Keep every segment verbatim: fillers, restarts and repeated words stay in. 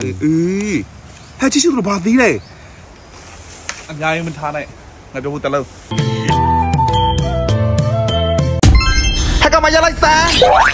Ừ, hai chiếc siêu bà tí này. Anh nhai mình thà này, ngày đầu tao lâu. Hai con mày ra lại xa.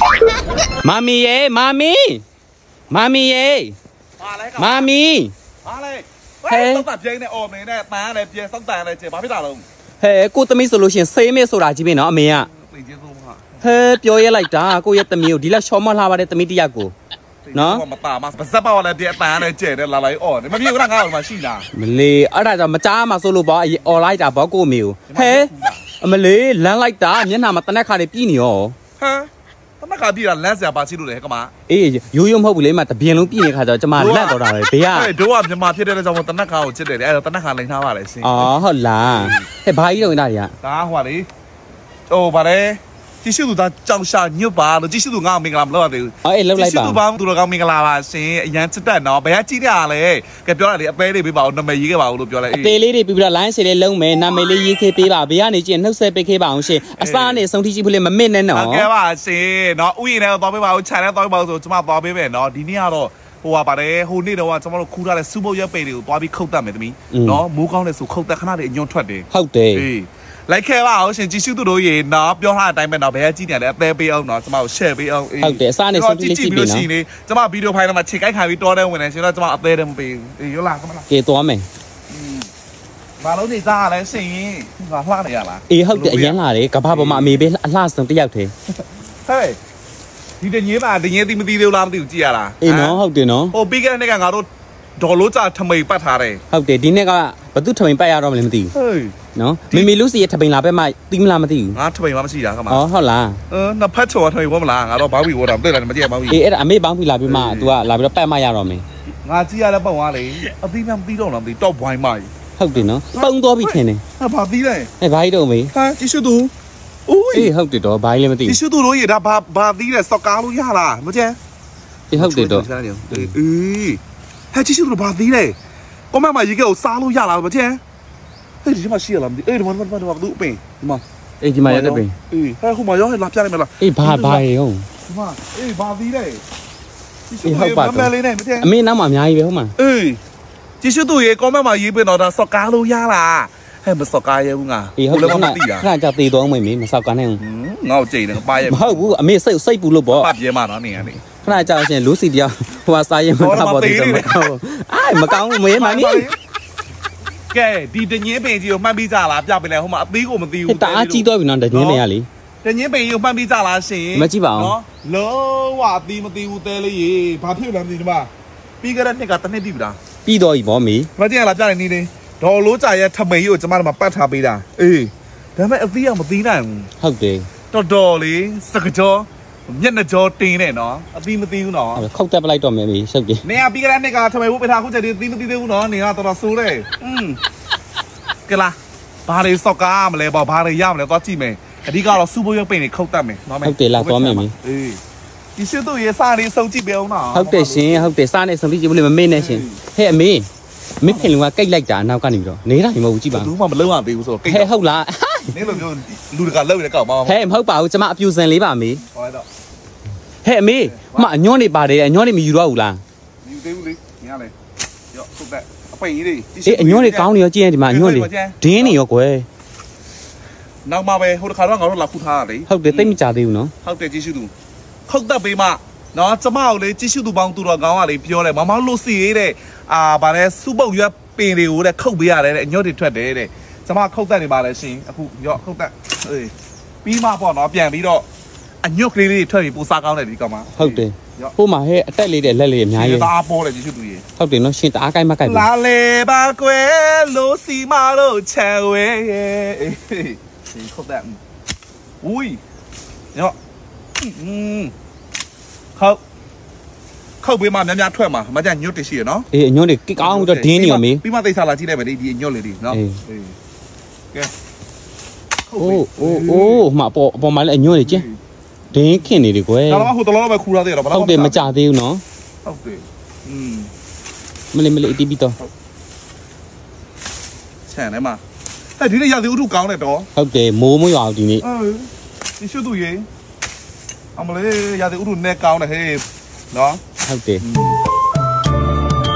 Mami ơi, mami, mami ơi, mami. Hey, tao tập chơi này ôm này này, má này chơi xong tàn này chơi bá biết nào không? Hey, cô tao solution say me số ra chỉ bên nó mày à? Hey, biểu hiện lại ta, cô yêu tao nhiều, đi là xóm mà làm vậy tao đi cô. Nó mà tà mà sắp bao là địa tà này chơi này là lấy ổn, mà biết đang ngáo mà xin à? mình lấy, ở đây là mà cha mà solo bỏ, online ta bỏ cô miêu. Hey, mình lấy, lần lại ta, nhớ nào mà tao nói khai để pi nhiều. Ha? Tao nói khai đi là lần sau ba chỉ được cái mà. Ê, yêu yêu không lấy mà tao biến luôn pi này khai cho mà lần đó rồi, bây giờ. Ê, đúng à, nhưng mà thế đây là trong một tao nói khai chơi để, đây là tao nói khai lên thao vào lại xin. Ờ, hả là, hey, bài đâu này à? Ta hòa đi. Ô, bà đấy. Chỉ sử dụng ta trong sa nhiều bà, chỉ sử dụng ngang mình làm lâu rồi. Ờ, lâu lại bà. Chỉ sử dụng bà, tụi ngang mình làm à, xin, anh chết đấy nó, bây giờ chỉ là này, cái biểu là đi, bé đi bị bảo, nó mấy cái bảo luôn biểu là. Bé đi bị bảo lại sẽ lên lâu mấy, năm mấy lấy cái bé bảo, bây giờ này chuyện nó sẽ bị cái bảo sẽ, sao này xong thì chỉ phải mà mình này nó. Cái bà xin, nó uy này, tao bị bảo, chạy này tao bị bảo rồi, chúng ta tao bị về nó, đi nhá rồi. Hoa bà đấy, hôm nay đâu, chúng ta khu ra là super nhiều bé đi, tao bị khâu tạm mấy tụi nó mua con này số khâu tạm khá là để nhon thoát đi. Khâu đấy. Lại kêu bảo xin chỉ sử dụng đồ gì nó biểu hai đại bên nó bé chỉ này để bé bé ông nó, chúng ta share bé ông. Khâu đấy, sao này xong thì chỉ video chỉ này, chúng ta video phải mà chỉ cái hai video đây mình này, chúng ta chúng ta update được một tí, yếu làm cái mà. Cái toa mình. Và lúc này ra đấy xin, và hoa này à là. Ý khâu đấy nhắn là đấy, cả ba bộ mà mình biết là xong thì giao thế. Hey, đi đến nhớ mà, đến nhớ tìm video làm điều gì à là? Ý nó khâu đấy nó. Ô, bây giờ này cái ngáo đó, đồ lúa cha thầm mày bắt thà đấy. Khâu đấy, đi này cái, bắt tu thầm mày bắt ra rồi mình tí. Nó, mình mình lúc gì thầm mày làm bên mà tìm làm mà tí. À, thầm mày làm gì à các bạn? Ờ, hả là. Ờ, nó phát cho thầm mày làm là, ngáo đó bảo bị vô làm, đây là mà chỉ bảo bị. Ý, à mấy bảo bị làm bên mà, tu à, làm bên bắt mà ra rồi mình. Ngáo chỉ là bảo hoa đấy, à tí làm tí đâu làm tí top vài mày. Khâu đấy nó, bông to bị thế này. À, bảo tí này. Này bài đâu mấy? Ha, chỉ sử dụng. Ui. Ý, khâu đấy đó, bài lên mà tí. Chỉ sử dụng đồ gì đó, bà bà tí này sao cao luôn ya là, mà chứ? Ý, khâu đấy đó. Ừ. Hay chỉ sử dụng bà tí này. Có mấy mà gì kiểu sao luôn ya là mà chứ? Ê, thì mà xìa làm gì? Ê, mà mà mà mà đủ bể. Mà. Ê, chỉ mà ra đây. Ừ, hay không mà gió hay làm cha này mà là. Ê, bà bài không? Mà, ê, bà tí này. Ê, không bà. Mẹ lên này mà chứ? Mấy năm mà nhai về không mà? Ừ. Chỉ sử dụng gì có mấy mà gì bên nó là sao cao luôn ya là. Hay mà sao cao vậy không à? Ê, không là là chả tì tôi mấy mấy mà sao cái này không? Ngao chỉ này bay vậy. Mà không, mấy xây xây bù lô bỏ. Bắt gì mà nó nè này. Cái này chả xem lú xì điao. Hoa sai mà tao bỏ thì mà cao. Ai mà cao mấy mà ní. Kệ, đi đến nhé về gì mà bây giờ là bây giờ không mà tí của mình tiêu. Ta chỉ tôi vì nó để nhé này à lý. Đến nhé về gì mà bây giờ là gì? Mà chỉ bảo. Lỡ quả tí mà tiêu tê lấy gì? Bà thiếu làm gì mà? Bây giờ này cả tao này đi đâu? Đi đôi bỏ mì. Mà chỉ là cái này đi. Đồ lúa chạy thầm mấy rồi cho mà mà bắt thà bây giờ. Ừ. Thế mà tí mà tí này. Không để. Đồ đồ lý, sao cái cho? Nhân là cho tí này nó, tí mà tiêu nó. Không chấp lại cho mẹ mì sao kì? Nè, bây giờ này cả thầm mấy bữa thà không chạy đi tí mà tiêu nó, nè tao nó xú đấy. Ừ. Cái là bà này sao cả mà lại bảo bà này yam lại có chi mày cái đi cao là super yang bên này không tạm mày nói mày không thể là có mày mày ừ thì siêu tôi vậy sao đi sâu chi béo nó không thể xin không thể sao này xong thì chỉ muốn làm bên này xin hệ mày mấy cái là cách lệch trả nào cả nhiều rồi nếu là thì mà chỉ bảo đúng mà mình lâu làm thì rồi hệ không là nếu là lưu được cả lâu để cậu mà hệ em không bảo cho mà abuse lấy bà mày hệ mày mà nhon đi bà đấy nhon đi mày đâu là nghe này không đấy phải đi ê nhon đi cao nhiều chi thì mà nhon đi thế này rồi nào mà về hồi khá là ngáo là phụ tha đấy không để tên trả điều nó không để chỉ sử dụng không tập về mà nó cho mà lấy chỉ sử dụng bằng tụ ngáo à đấy biểu này mà mà lô xì đấy à bà này super yêu bên điều đấy không biết à đấy nhớ thì thuật đấy đấy cho mà không tập thì bà này xin à phụ nhớ không tập ơi bí mà bỏ nó biển bí đó anh nhớ cái gì thuật thì phụ sa cao này đi cơ mà không để hôm mà hệ tay lấy để lấy lấy nhái vậy ta bỏ lại chỉ sử dụng gì không để nó xin ta cái mà cái là lê ba quê lô xì mà lô chèo ấy thì không đẹp ui nhớ không không biết mà nhắm nhắm thôi mà mà chẳng nhớ cái gì nó ê nhớ để cái cao cho thiên nhiều mi biết mà tại sao là chỉ này phải đi đi nhớ lại đi nó ô ô ô mà bỏ bỏ máy lại nhớ để chứ thế kia này đi quê nó hồi đó nó phải khu ra thì nó không để mà trả tiêu nó không để mà lên mà lại đi bị to chả này mà tại thế này giờ thì uống cao này đó không để mua mới vào thì nhỉ ừ đi siêu tụi gì ông mà lấy giờ thì uống nè cao này hay đó không để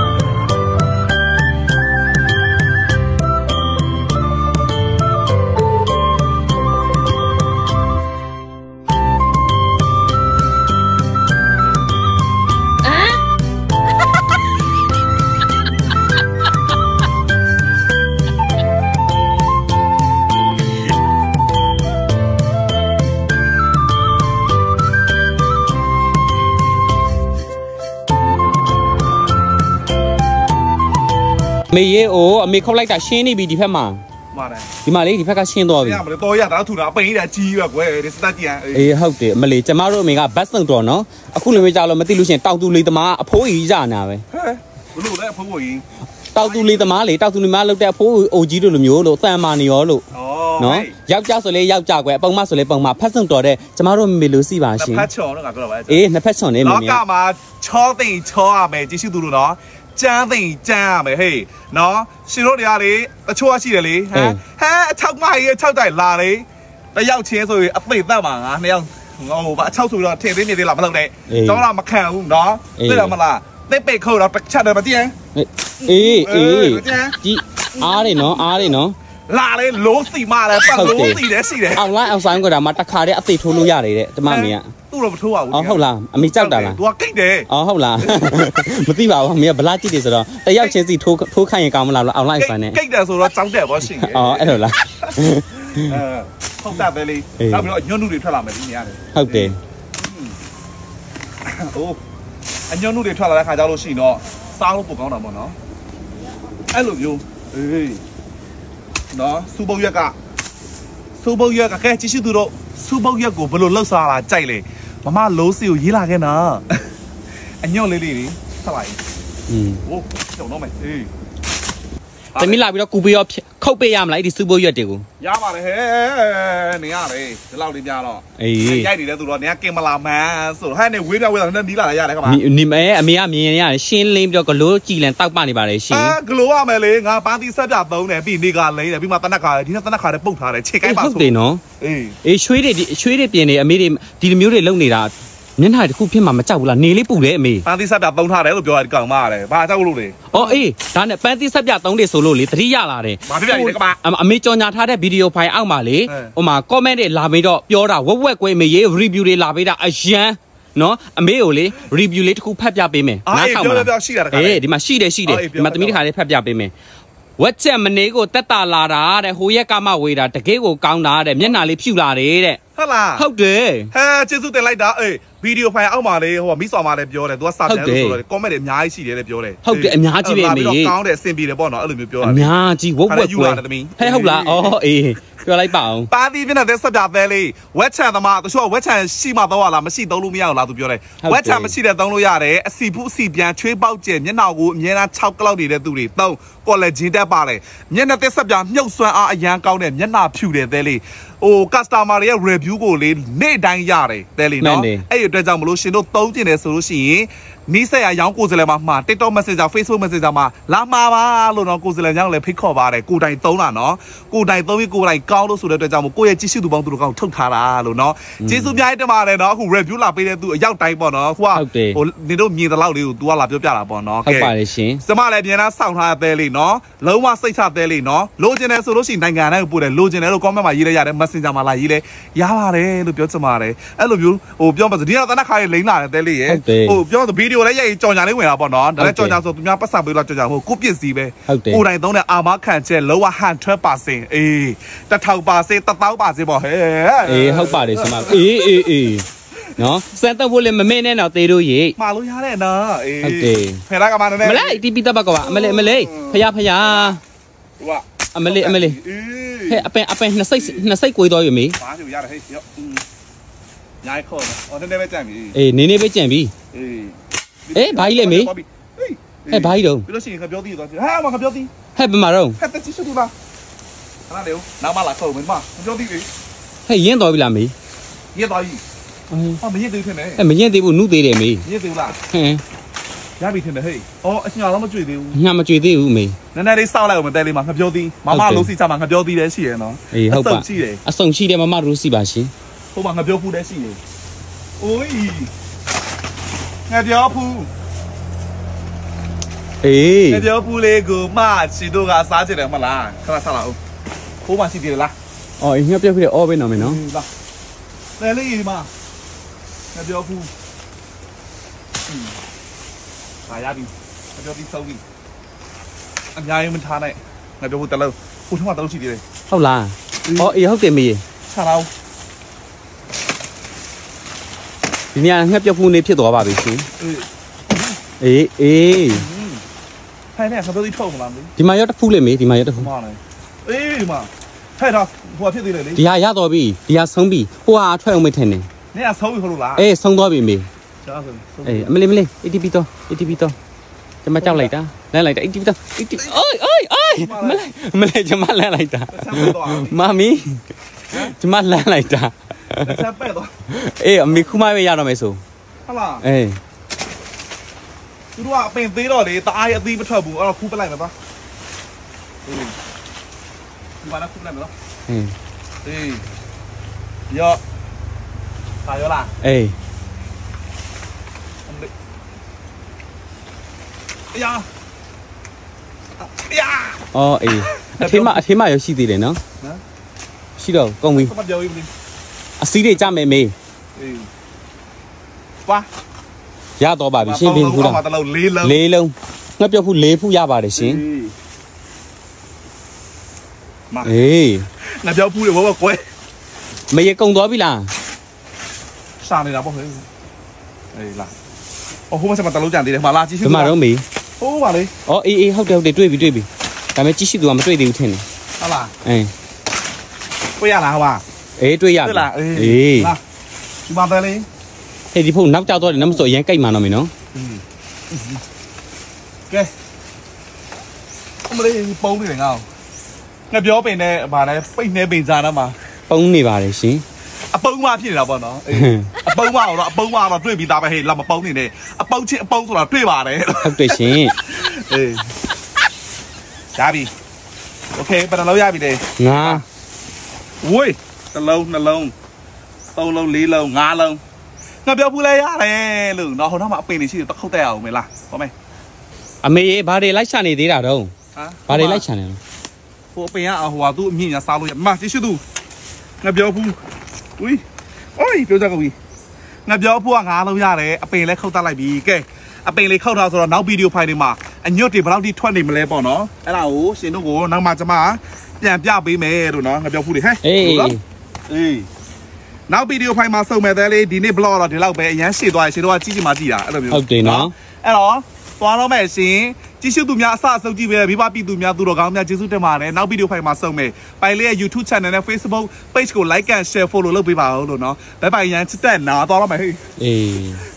မေရေအိုအမေခောက်လိုက်တာရှင်းနေပြီဒီဖက်မှာမာတယ်ဒီမှာလေဒီဖက်ကရှင်းသွားပြီရမလို့တော့ရတာထူတာပိန်နေတာကြီးရွက်ကွယ်ဒီစတက်ကြံအေးဟုတ်တယ်အမလေးကျမတို့အမေကဘတ်စုံတော်နော်အခုလိုမျိုးကြာလို့မသိလို့ရှင်တောက်တူလေးသမားအဖိုးကြီးကြာနာပဲဟဲ့ဘလို့လဲအဖိုးကြီးတောက်တူလေးသမားလေတောက်တူလေးမလောက်တဲ့အဖိုးအိုကြီးတို့လိုမျိုးလို့သံမာနေရောလို့နော်ယောက်ျားဆိုလေယောက်ျားကွယ်ပုံမဆိုလေပုံမဖတ်စုံတော်တဲ့ကျမတို့မေလို့စီပါရှင်ဖတ်ချော်တော့ငါပြောပါအေးနှစ်ဖက်ချွန်နေမင်းလောကမှာချောသိမ်ချောရမယ်ကြည့်ရှုသူတို့နော်ကျန်းသိမ်ကျန်းရမယ်ဟေးနော်ရှင်တို့တရားလေအချို့ရှိတယ်လေဟမ်ဟမ်အချောက်မကြီးအချောက်တိုင်လာလေတယောက်ချင်းဆိုရင်အသိသက်ပါငါနှစ်ယောက်ဟိုဘာအချောက်ဆိုတော့ထင်သေးနေသေးလားမလုပ်နဲ့ကျောင်းလာမခံဘူးနော်သိတယ်မလားသိပိတ်ခုတ်တော့တစ်ချက်တော့မသိရင်အေးအေးကြီးအားတယ်နော်အားတယ်နော်လာလေလိုးစီမလဲပတ်လိုးစီတယ်ရှိတယ်အောင်လိုက်အောင်ဆိုင်ကဒါမှတခါတည်းအသိထိုးလို့ရတယ်တဲ့ကျမမေကသူ့တော့မထိုးပါဘူးအော်ဟုတ်လားအမေကြောက်တာလား तू ကကိတ်တယ်အော်ဟုတ်လားမသိပါဘူးအမေကဗလာကြည့်တယ်ဆိုတော့တယောက်ချင်းစီထိုးထိုးခိုင်းရင်ကောင်းမလားအောင်လိုက်ဆိုင်နဲ့ကိတ်တယ်ဆိုတော့ကြောက်တယ်ဘောရှိတယ်အော်အဲ့လိုလားအဲဟုတ်တာပဲလေနောက်ပြီးတော့ညွန့်နုတွေထွက်လာမယ်ဒီနေရာလေဟုတ်တယ်အိုးအညွန့်နုတွေထွက်လာတဲ့ခါကျလို့ရှိရင်တော့စားလို့ပိုကောင်းတာပေါ့နော်အဲ့လိုမျိုးအေးနော်စူပုတ်ရက်ကစူပုတ်ရက်ကကဲကြည့်ရှုသူတို့စူပုတ်ရက်ကိုဘယ်လိုလှုပ်စားလာကြိုက်လေမမလိုးစီကိုရေးလာခဲ့နော်အညွန့်လေးလေးတွေဆက်လိုက်อืมဟိုကျောင်းတော့မယ်အေးတမီလာပြီးတော့ကူပေးရောခုတ်ပေးရမလားဒီစူပုတ်ရက်တွေကိုရပါတယ်ဟဲ့နေရတယ်ဒီလောက်လေးများတော့အေးရိုက်နေတယ်သူတို့နေကကင်မလာမန်ဆိုဟဲ့နေဝေးပြဝေးတာနဲ့နီးလာရတယ်ခမနီမဲအမေကမြင်ရတယ်ရှင်းလင်းပြီးတော့ဂလိုးကြည်လန်တောက်ပနေပါတယ်ရှင်အာဂလိုးရမယ်လေငါပါတီဆက်ပြသုံးတယ်ပြီးနေကလိမ့်တယ်ပြီးမှတနက်ခါဒီနေ့တနက်ခါလည်းပုတ်ထားတယ်ခြေကိုက်ပါဆိုဟုတ်တယ်နော်အေးအေးရွှေးတွေရွှေးတွေပြင်နေအမေတွေဒီလိုမျိုးတွေလုံနေတာမျက်နှာတစ်ခုဖြစ်မှမကြောက်ဘူးလားနေလေးပူတယ်အမေပန်းသီးဆက်ပြသုံးထားတယ်လို့ပြောရတယ်ကောင်မရတယ်ဘာကြောက်လို့လဲအော်အေးဒါနဲ့ပန်းသီးဆက်ပြသုံးတယ်ဆိုလို့လေတတိရလာတယ်ဘာဖြစ်ပြလဲကမအမေကြော်ညာထားတဲ့ဗီဒီယိုဖိုင်အောက်မှာလေဟိုမှာ comment တွေလာပြီးတော့ပြောတာဝက်ဝက်ကွေးအမေရေ review တွေလာပေးတာအရန်နော်အမေကိုလေ review လေးတစ်ခုဖတ်ပြပေးမယ်နားထောင်ပါအေးဒီမှာရှိတယ်ရှိတယ်ဒီမှာသမီးတစ်ခါလေးဖတ်ပြပေးမယ်ဝက်ချက်မနေကိုတက်တာလာတာတဲ့ဟိုရက်ကမှဝေတာတကယ်ကိုကောင်းတာတဲ့မျက်နှာလေးဖြူလာတယ်တဲ့ဟုတ်လားဟုတ်တယ်ဟဲကျေးဇူးတင်လိုက်တာအေးဗီဒီယိုဖိုင်အောက်မှာလေဟိုမိစော်မလည်းပြောတယ်သူကစာတယ်လို့ဆိုတော့ comment တွေအများကြီးရှိတယ်လေပြောတယ်ဟုတ်တယ်အများကြီးပဲအမေကောင်းတယ်အဆင်ပြေတယ်ပေါ့နော်အဲ့လိုမျိုးပြောတာအများကြီးဝက်ဝက်ကွယ်ဟဲဟုတ်လားအော်အေးပြောလိုက်ပါအောင်ပါတီပြနေတဲ့ဆက်ပြသေးလေးဝက်ချန်သမားတချို့ဝက်ချန်ရှိမှတော့လားမရှိသုံးလို့မရဘူးလားသူပြောတယ်ဝက်ချန်မရှိတဲ့သုံးလို့ရတယ်အစီဖူးအစီပြန်ချွေးပေါက်ကျဲမျက်နှာကိုအမြဲတမ်း၆ကလောက်နေတဲ့သူတွေသုံးကော်လက်ဂျင်တက်ပါတယ်မျက်နှာသက်ဆက်ပြမြုပ်စွမ်းအားအရန်ကောင်းတဲ့မျက်နှာဖြူတယ်သေးလေးဟို customer တွေရဲ့ review ကိုလေနေ့တိုင်းရတယ်တဲ့လေနော်အဲ့ဒီအတွက်ကြောင့်မလို့ရှင်တို့သုံးကျင်တယ်ဆိုလို့ရှိရင်နီးစက်ရရောင်းကိုယ်စလဲမှာမှာ TikTok Messenger Facebook Messenger မှာလာမှာပါလို့နော်ကိုယ်စလဲကြောင့်လည်းဖိတ်ခေါ်ပါတယ်ကိုတိုင်သုံးတာနော်ကိုတိုင်သုံးပြီးကိုတိုင်ကောင်းလို့ဆိုတဲ့အတွက်ကြောင့်မို့ကိုယ့်ရဲ့ကြည့်ရှုသူပေါင်းသူတို့ကောင်းထုတ်ထားတာလို့နော်ကျေးဇူးများတင်ပါတယ်နော်အခု review လာပေးတဲ့သူအရောက်တိုင်းပေါ့နော်ခုကဟိုနေတို့မြင်တဲ့လောက်လေးကို तू ကလာပြောပြတာပေါ့နော်ဟုတ်ပါတယ်ရှင်စမလည်းပြန်လာစောင့်ထားတဲ့လေးနော်လုံးဝစိတ်ချတဲ့လေးနော်လိုချင်တယ်ဆိုလို့ရှိရင်နိုင်ငံတိုင်းကိုပို့တယ်လိုချင်တယ်လို့ comment မှာရေးလိုက်ရတယ် Messenger မှာလာရေးလဲရပါတယ်လို့ပြောချင်ပါတယ်အဲ့လိုမျိုးဟိုပြောပါစဒီကတနက်ခါလေးလိမ့်လာတဲ့လေးရေဟိုပြောဗီဒီယိုလည်းရိုက်ကြော်ညာလေးဝင်တာပေါ့နော်ဒါလည်းကြော်ညာဆိုသူများပတ်စပ်ပေးလို့ကြော်ညာဟိုကိုပစ္စည်းပဲကိုတိုင်သုံးတဲ့အာမခံချက်လောက one hundred percent အေးတစ်ထောင်ပါစေတစ်သောင်းပါစေပေါ့ဟဲ့အေးဟုတ်ပါတယ်ဆမအေးအေးအေးနော်စက်တော့ဖို့လည်းမမေ့နဲ့တော့သေးတို့ရေမှာလို့ရတဲ့နော်အေးဟုတ်တယ်ဖဲလာကမနဲ့မလေးတီးပြီးတပတ်ကွာအမလေးအမလေးဖယားဖယားဟိုကအမလေးအမလေးဟဲ့အပင်အပင်နှစ်စိတ်နှစ်စိတ်ကိုသွားရမေဘာလို့ရတယ်ဟဲ့ရောရိုက်ခေါ်အော်နည်းနည်းပဲကြံပြီအေးနည်းနည်းပဲကြံပြီအေးအေးဘာကြီးလဲမေဟဲ့ဘာကြီးတော့ပြီးလို့ရှိရင်ခပြောသေးသွားဟဲ့မခပြောသေးဟဲ့ဘယ်မှာတော့ဟဲ့တက်ချစ်တူလားခဏလေးနောက်မှလာခေါ်မယ်မခပြောသေးလေဟဲ့ရင်းတော်ပြီလားမေရင်းတော်ပြီအော်မရင်းသေးဖြစ်နေဟဲ့မရင်းသေးဘူးနုသေးတယ်မေရင်းသေးဘူးလားဟင်းရပြီထင်တယ်ဟဲ့အော်အညာတော့မကြွေသေးဘူးညာမကြွေသေးဘူးမေနည်းနည်းလေးစောက်လိုက်အောင်မတဲလေးမှာခပြောသေးမမလုံးစီချမှာခပြောသေးတယ်ရှိရနော်အေးဟုတ်ပါအဆုံရှိတယ်မမတို့စီပါရှင်ဟိုမှာငပြောဖူးတဲ့ရှိနေအိုးငပြောဖူးအေးငပြောဖူးလေးကိုမချီတို့ကစားကြတယ်မလားခဏဆက်လာအောင်ခိုးမှရှိသေးလားအော်ငပြောဖူးလေးအော်ပဲနော်မင်းနော်လာလဲလေးဒီမှာငပြောဖူးဟာရပြီငပြောပြီးစောက်ပြီအများကြီးမထားနိုင်ငပြောဖူးတလုံးဟိုထုံးကတလုံးရှိသေးတယ်ဟုတ်လားအော်အေးဟုတ်တယ်မေးချလာအောင်ဒီနေ့ငှက်ပြုတ်ဖူးနေဖြစ်သွားပါပြီရှင်အေးအေးထိုင်နေငါပြောသေးထုတ်မလားမသိဒီမှာရောက်တစ်ဖူးလေမေဒီမှာရောက်တစ်ဖူးမလားအေးမထိုင်တော့ဟိုဖြစ်သေးတယ်လေဒီဟာရတော့ပြီဒီဟာဆုံးပြီဟိုဟာထွက်အောင်မထင်နဲ့နေကဆုံးပြီဟုတ်လို့လားအေးဆုံးသွားပြီမေကြားဆိုအေးအမလေးမလေး A T P တော့ A T P တော့ကျမကြောက်လိုက်တာလမ်းလိုက်တာ A T P တော့ A T P အိုးအိုးအိုးမလေးမလေးကျမလမ်းလိုက်တာမမီကျမလမ်းလိုက်တာဆက်ပဲတော့အေးအမေခုမှပဲရတော့မယ်ဆိုဟုတ်လားအေးသူတို့ကအပင်သေးတော့လေတအားရအသီးမထွက်ဘူးအဲ့တော့ခူးပလိုက်မယ်ပါအေးဒီမှာလည်းခူးပလိုက်မယ်နော်အေးအေးရောပါရောလားအေး哎呀，哎呀， အော်အေးအထေးမအထေးမရရှိသေးတယ်နော်ရှိတော့ကုန်ပြီ怎么表演的？ အစည်းတွေကြမယ်မေ哎，哇， ရတော့ပါပြီရှင်းပြခုလား嘛，得了，累了， လေးလုံးငှက်ပြောက်ဖူးလေးဖူးရပါတယ်ရှင်妈， အေး那表铺的我我乖， မရေကုန်သွားပြီလား上来了不会？哎啦，哦，后面什么得了讲的，嘛垃圾ဘယ်မှာတော့မေ好嘛嘞， အော်အေးအေးဟုတ်တယ်ဟုတ်တယ်တွေ့ပြီတွေ့ပြီဒါပေမဲ့ကြည့်ရှိသူကမတွေ့သေးဘူးထင်တယ်好啦， အေး不要啦，好吧？ အေးတွေ့ရ对ပြီ啦， အေး啦，去嘛得嘞？ ဟေးဒီဖုန်းနောက်ကြောက်တော့တယ်နမဆိုအရင်ကြိုက်မှာတော့မေနော်嗯，给，我们嘞包的人啊，那表本呢，嘛嘞，本呢本啥了嘛？ ပုံနေပါတယ်ရှင်အပုံးမဖြစ်နေတာပေါ့နော်အပုံးမတော့အပုံးမတော့တွေ့ပြီးသားပဲဟေးလာမပုံးနေနဲ့အပုံးချင်းအပုံးဆိုတာတွေ့ပါတယ်ဟုတ်တယ်ရှင်အေးရပြီโอเคဘယ်နှလုံးရပြီလဲငါဝေးတစ်လုံးနှလုံးသုံးလုံးလေးလုံးငါးလုံးငါပြောဘူးလဲရတယ်လို့တော့ဟိုတော့မှအပင်နေရှိတယ်တစ်ခုတ်တက်အောင်မေလားဟုတ်မယ်အမေရေဘာတွေလိုက်ချနေသေးတာတော့ဟမ်ဘာတွေလိုက်ချနေလဲဟိုအပင်ကဟိုဟာသူ့အမြင့်ညာစားလို့ရမကြည့်ရှိသူငါပြောဘူးอุ้ยโอ้ยပြောကြကုန်ပြီငါပြောဖို့ကငါလုံးရတယ်အပင်လည်းခုတ်တက်လိုက်ပြီကဲအပင်လေးခုတ်ထားဆိုတော့နောက်ဗီဒီယိုဖိုင်တွေမှာအညွတ်တွေဘယ်လောက်ထိထွက်နေမလဲပေါ့နော်အဲ့ဒါကိုရှင်တို့ကိုနောက်မှကျွန်မပြန်ပြပေးမယ်လို့နော်ငါပြောဖို့လေဟဲ့အေးအေးနောက်ဗီဒီယိုဖိုင်မှာစုံမဲ့တဲ့လေးဒီနေ့ blog တော့ဒီလောက်ပဲအရန်ရှေ့သွားရှင်တို့ကကြီးကြီးမှကြည့်တာအဲ့လိုမျိုးဟုတ်တယ်နော်အဲ့တော့သွားတော့မဲ့ရှင်ကြည့်ရှုသူများအစအစုပ်ကြည့်ပဲမိဘပြည်သူများသူတော်ကောင်းများကျေးဇူးတင်ပါတယ်နောက်ဗီဒီယိုဖိုင်မှာစုံမဲ့ပိုင်လေးရဲ့ YouTube channel နဲ့ Facebook page ကို like and share follow လုပ်ပေးပါဦးလို့နော်ဘိုင်ဘိုင်ရန်ချစ်တဲ့နာသွားတော့မဲ့ဟေးအေး